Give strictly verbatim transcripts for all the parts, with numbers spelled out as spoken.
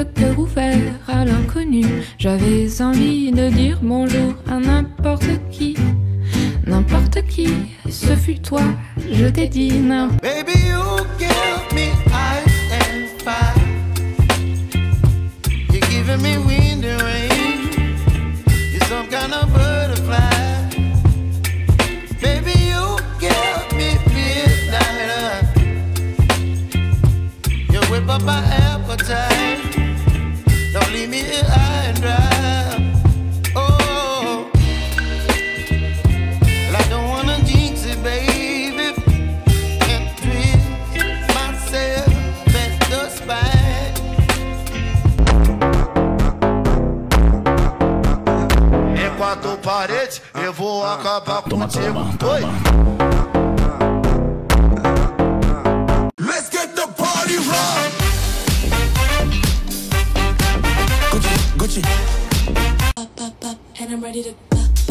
le cœur ouvert à l'inconnu. J'avais envie de dire bonjour à n'importe qui. N'importe qui, ce fut toi, je t'ai dit non. Baby, you give me ice and fire. You're giving me wind and rain. You're some kind of butterfly. Baby, you give me midnight. You whip up my appetite. Don't leave me here high and dry. Quatro paredes, eu vou acabar contigo. Oi. Let's get the party rock. Gucci, Gucci. Up, up, up, and I'm ready to.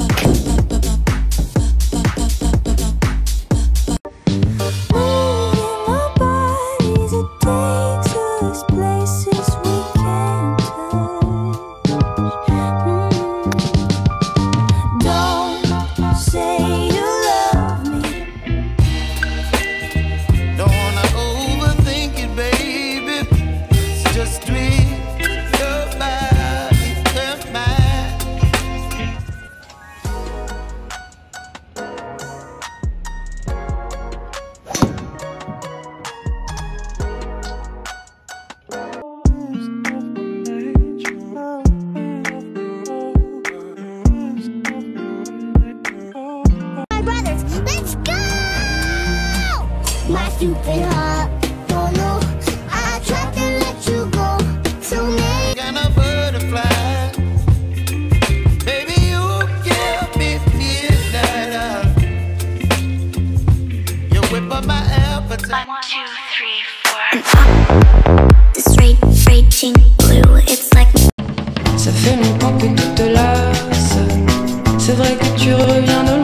My stupid heart, don't know. I tried to let you go, so maybe kind of butterfly. Baby, you give me midnight. You whip up my appetite. One, two, three, four. This raging blue, it's like. Ça fait longtemps que tout te lasse. C'est vrai que tu reviens de